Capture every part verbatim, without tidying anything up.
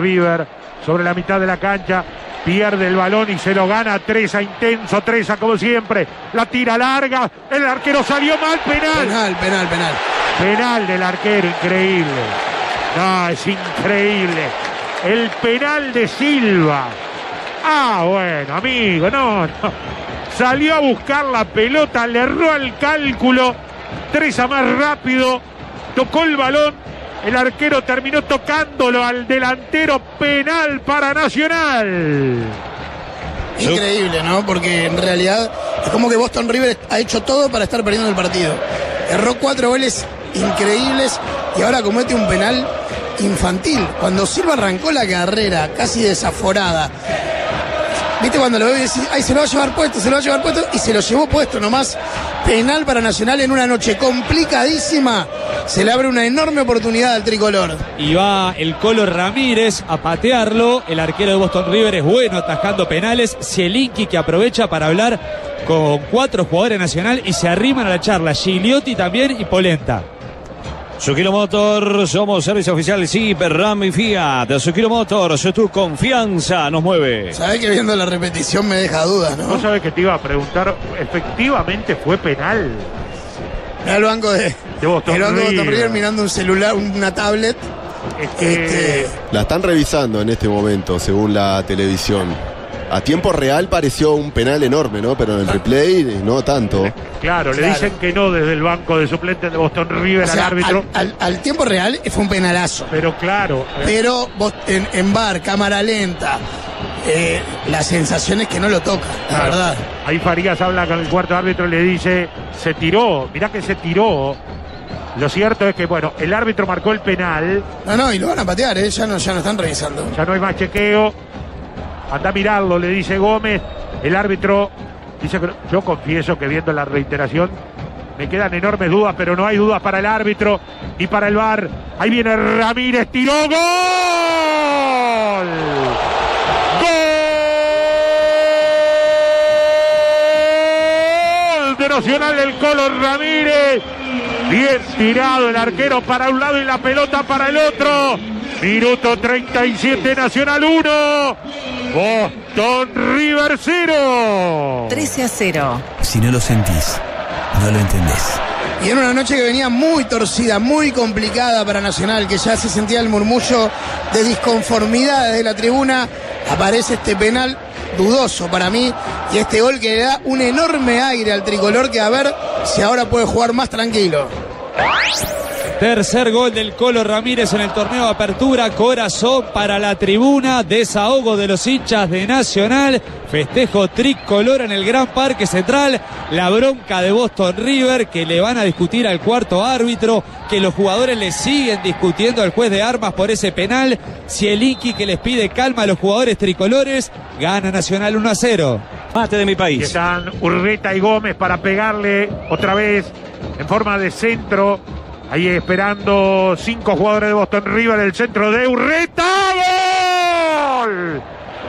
River sobre la mitad de la cancha, pierde el balón y se lo gana Treza, intenso Treza como siempre, la tira larga, el arquero salió mal, penal. Penal, penal, penal. Penal del arquero, increíble. No, es increíble. El penal de Silva. Ah, bueno, amigo, no, no. Salió a buscar la pelota, le erró el cálculo. Treza más rápido, tocó el balón. El arquero terminó tocándolo al delantero. Penal para Nacional. Increíble, ¿no? Porque en realidad es como que Boston River ha hecho todo para estar perdiendo el partido. Erró cuatro goles increíbles y ahora comete un penal infantil. Cuando Silva arrancó la carrera casi desaforada, ¿viste cuando lo veo y decís, ay, se lo va a llevar puesto, se lo va a llevar puesto? Y se lo llevó puesto nomás. Penal para Nacional en una noche complicadísima. Se le abre una enorme oportunidad al tricolor. Y va el Colo Ramírez a patearlo. El arquero de Boston River es bueno atajando penales. Zielinski, que aprovecha para hablar con cuatro jugadores Nacional y se arriman a la charla. Gigliotti también y Polenta. Suzuki Motor, somos servicio oficial Jeep, Ram y Fiat. Suzuki Motor, tu confianza nos mueve. Sabés que viendo la repetición me deja dudas, ¿no? Vos sabés que te iba a preguntar, efectivamente fue penal. Mirá el banco de, de Boston, el banco de Boston River. River mirando un celular, una tablet. Es que... Este... La están revisando en este momento, según la televisión. A tiempo real pareció un penal enorme, ¿no? Pero en el replay no tanto. Claro, le Claro. dicen que no desde el banco de suplentes de Boston River O sea, al árbitro. Al, al, al tiempo real fue un penalazo. Pero claro. eh, Pero vos, en, en bar, cámara lenta, eh, la sensación es que no lo toca, la claro. verdad. Ahí Farías habla con el cuarto árbitro y le dice, se tiró, mirá que se tiró. Lo cierto es que, bueno, el árbitro marcó el penal. No, no, y lo van a patear, ¿eh? Ya no, ya no están revisando. Ya no hay más chequeo. Anda a mirarlo, le dice Gómez. El árbitro dice que yo confieso que viendo la reiteración me quedan enormes dudas, pero no hay dudas para el árbitro y para el V A R. Ahí viene Ramírez, tiró, ¡gol! ¡Gol de Nacional del Colo Ramírez! Bien tirado el arquero para un lado y la pelota para el otro. Minuto treinta y siete, Nacional uno, Boston River cero. trece a cero. Si no lo sentís, no lo entendés. Y en una noche que venía muy torcida, muy complicada para Nacional, que ya se sentía el murmullo de disconformidad desde la tribuna, aparece este penal dudoso para mí y este gol que le da un enorme aire al tricolor, que a ver si ahora puede jugar más tranquilo. Tercer gol del Colo Ramírez en el torneo de apertura. Corazón para la tribuna. Desahogo de los hinchas de Nacional. Festejo tricolor en el Gran Parque Central. La bronca de Boston River, que le van a discutir al cuarto árbitro, que los jugadores le siguen discutiendo al juez de armas por ese penal. Zielinski, que les pide calma a los jugadores tricolores. Gana Nacional uno a cero. Mate de mi Y país. están Urreta y Gómez para pegarle otra vez en forma de centro. Ahí esperando cinco jugadores de Boston River. El centro de Urreta. ¡Gol!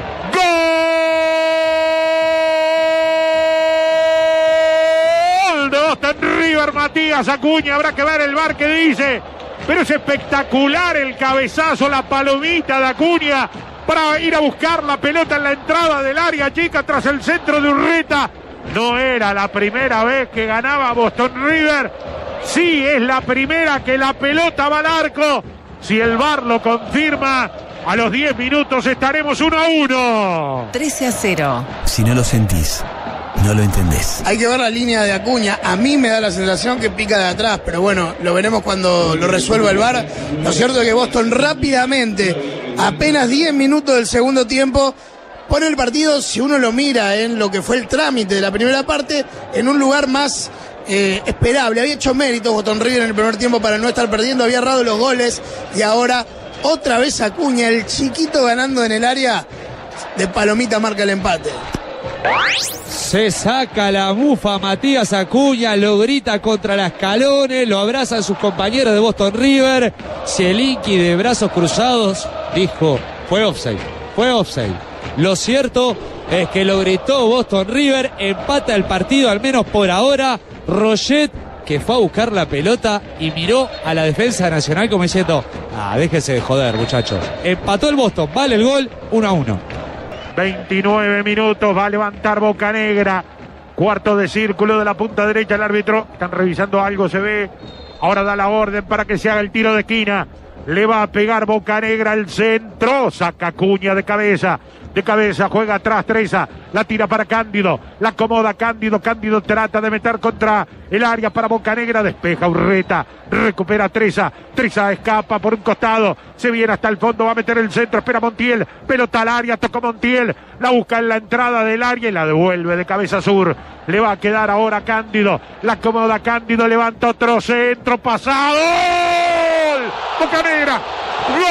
¡Gol de Boston River! Matías Acuña. Habrá que ver el V A R que dice. Pero es espectacular el cabezazo, la palomita de Acuña para ir a buscar la pelota en la entrada del área chica tras el centro de Urreta. No era la primera vez que ganaba Boston River. Sí, es la primera que la pelota va al arco. Si el V A R lo confirma, a los diez minutos estaremos uno a uno. trece a cero. Si no lo sentís, no lo entendés. Hay que ver la línea de Acuña. A mí me da la sensación que pica de atrás, pero bueno, lo veremos cuando lo resuelva el V A R. Lo cierto es que Boston rápidamente, apenas diez minutos del segundo tiempo, pone el partido, si uno lo mira en lo que fue el trámite de la primera parte, en un lugar más eh, esperable. Había hecho méritos Boston River en el primer tiempo para no estar perdiendo, había errado los goles y ahora otra vez Acuña, el chiquito ganando en el área, de palomita marca el empate. Se saca la mufa Matías Acuña, lo grita contra las escalones, lo abrazan sus compañeros de Boston River. Zielinski, de brazos cruzados, dijo, fue offside, fue offside. Lo cierto es que lo gritó Boston River, empata el partido, al menos por ahora. Roget, que fue a buscar la pelota y miró a la defensa nacional como diciendo, Ah, déjese de joder, muchachos. Empató el Boston, vale el gol, uno a uno. veintinueve minutos, va a levantar Bocanegra. Cuarto de círculo de la punta derecha el árbitro. Están revisando algo, se ve. Ahora da la orden para que se haga el tiro de esquina. Le va a pegar Bocanegra al centro. Saca Acuña de cabeza. De cabeza, juega atrás Treza. La tira para Cándido. La acomoda Cándido. Cándido trata de meter contra el área para Bocanegra. Despeja Urreta. Recupera Treza. Treza escapa por un costado. Se viene hasta el fondo. Va a meter el centro. Espera Montiel. Pelota al área. Tocó Montiel. La busca en la entrada del área y la devuelve de cabeza sur. Le va a quedar ahora Cándido. La acomoda Cándido. Levanta otro centro. Pasado. ¡Gol! Bocanegra. ¡Gol!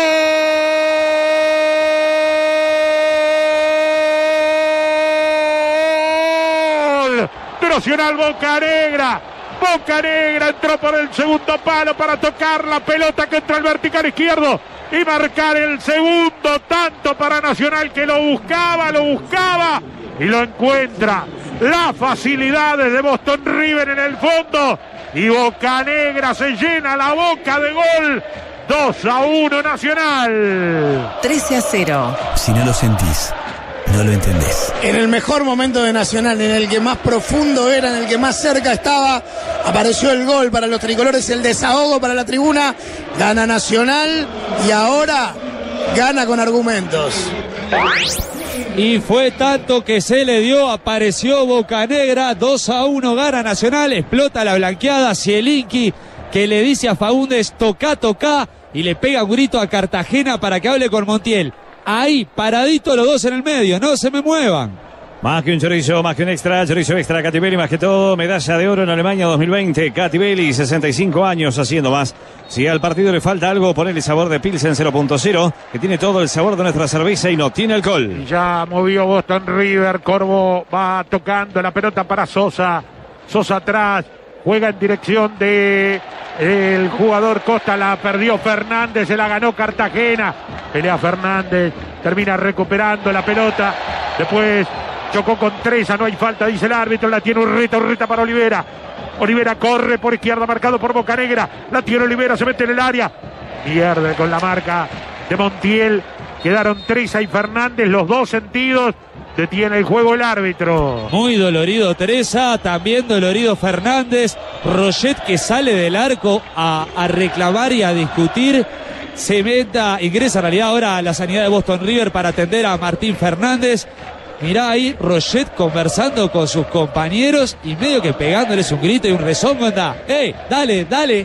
Nacional Bocanegra. Bocanegra entró por el segundo palo para tocar la pelota que entró al vertical izquierdo y marcar el segundo tanto para Nacional, que lo buscaba, lo buscaba y lo encuentra. Las facilidades de Boston River en el fondo y Bocanegra se llena la boca de gol. dos a uno Nacional. trece a cero. Si no lo sentís, no lo entendés. En el mejor momento de Nacional, en el que más profundo era, en el que más cerca estaba, apareció el gol para los tricolores, el desahogo para la tribuna. Gana Nacional y ahora gana con argumentos. Y fue tanto que se le dio, apareció Bocanegra, dos a uno gana Nacional, explota la blanqueada, Zielinski que le dice a Faúndez, toca, toca, y le pega un grito a Cartagena para que hable con Montiel. Ahí, paraditos los dos en el medio, no se me muevan. Más que un chorizo, más que un extra, chorizo extra, Catibelli, más que todo, medalla de oro en Alemania dos mil veinte, Catibelli, sesenta y cinco años haciendo más. Si al partido le falta algo, ponele sabor de Pilsen cero punto cero, que tiene todo el sabor de nuestra cerveza y no tiene alcohol. Ya movió Boston River, Corvo va tocando la pelota para Sosa, Sosa atrás, juega en dirección de el jugador Costa, la perdió Fernández, se la ganó Cartagena, pelea Fernández, termina recuperando la pelota, después chocó con Treza, no hay falta, dice el árbitro, la tiene Urreta, Urreta para Olivera, Olivera corre por izquierda, marcado por Bocanegra, la tiene Olivera, se mete en el área, pierde con la marca de Montiel, quedaron Treza y Fernández, los dos sentidos, detiene el juego el árbitro. Muy dolorido Treza, también dolorido Fernández, Roget que sale del arco a, a reclamar y a discutir, se meta, ingresa en realidad ahora a la sanidad de Boston River para atender a Martín Fernández. Mirá ahí Roget conversando con sus compañeros y medio que pegándoles un grito y un rezongo, anda, ¡ey, dale, dale!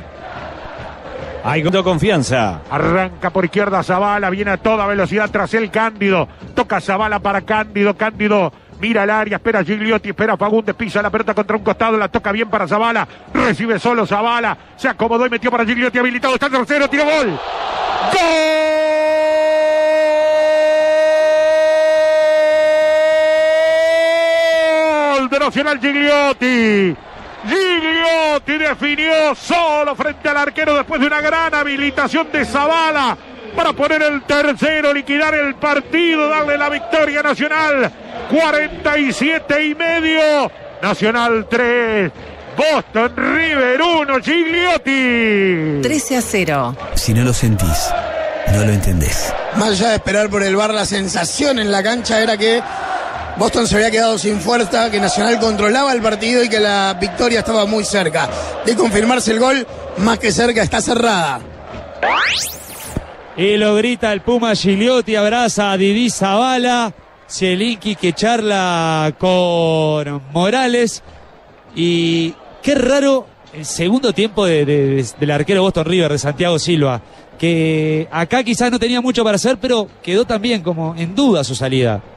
Hay confianza. Arranca por izquierda Zavala, viene a toda velocidad tras el Cándido. Toca Zavala para Cándido, Cándido mira el área, espera Gigliotti, espera Fagundes, pisa la pelota contra un costado, la toca bien para Zavala, recibe solo Zavala, se acomodó y metió para Gigliotti, habilitado, está el tercero, tiró gol. ¡Gol! De Nacional Gigliotti. Gigliotti definió solo frente al arquero después de una gran habilitación de Zavala para poner el tercero, liquidar el partido, darle la victoria a Nacional. cuarenta y siete y medio, Nacional tres, Boston River uno, Gigliotti. trece a cero. Si no lo sentís, no lo entendés. Más allá de esperar por el V A R, la sensación en la cancha era que Boston se había quedado sin fuerza, que Nacional controlaba el partido y que la victoria estaba muy cerca. De confirmarse el gol, más que cerca, está cerrada. Y lo grita el Puma Gigliotti, abraza a Didi Zavala, Zielinski que charla con Morales. Y qué raro el segundo tiempo de, de, de, del arquero Boston River, de Santiago Silva, que acá quizás no tenía mucho para hacer, pero quedó también como en duda su salida.